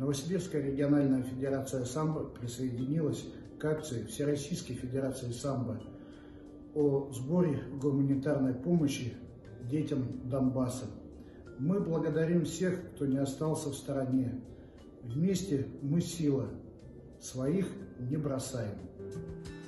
Новосибирская региональная федерация самбо присоединилась к акции Всероссийской федерации самбо о сборе гуманитарной помощи детям Донбасса. Мы благодарим всех, кто не остался в стороне. Вместе мы сила, своих не бросаем.